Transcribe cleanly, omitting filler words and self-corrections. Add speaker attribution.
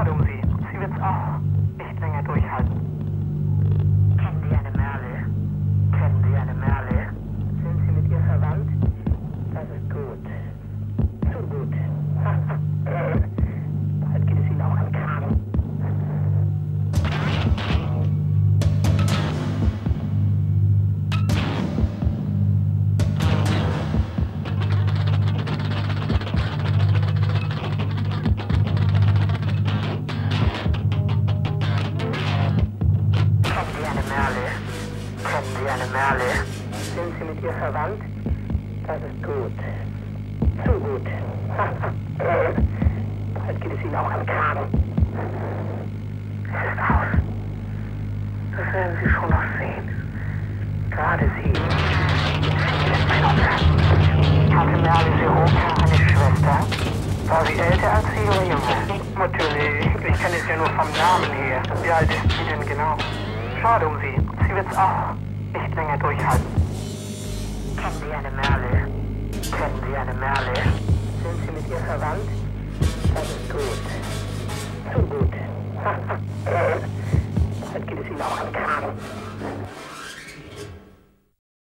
Speaker 1: Schade um sie. Sie wird's auch nicht länger durchhalten.
Speaker 2: Kennen Sie eine Merle? Kennen Sie eine Merle? Sind Sie mit ihr verwandt? Das ist gut. Zu gut. Bald geht es Ihnen auch am Kragen. Kennen Sie eine Merle? Sind Sie mit ihr verwandt? Das ist gut. Zu gut. Bald geht es Ihnen auch am Kragen. Es ist aus. Das werden Sie schon noch sehen. Gerade Sie. Mein Opfer. Hatte Merle Seroka eine Schwester? War sie älter als Sie oder jünger?
Speaker 1: Natürlich. Ich kenne es ja nur vom Namen her. Wie alt ist sie denn genau? Schade um sie. Sie wird's auch nicht länger durchhalten.
Speaker 2: Kennen Sie eine Merle? Kennen Sie eine Merle? Sind Sie mit ihr verwandt? Das ist gut. Zu gut. Bald geht es Ihnen auch am Kragen.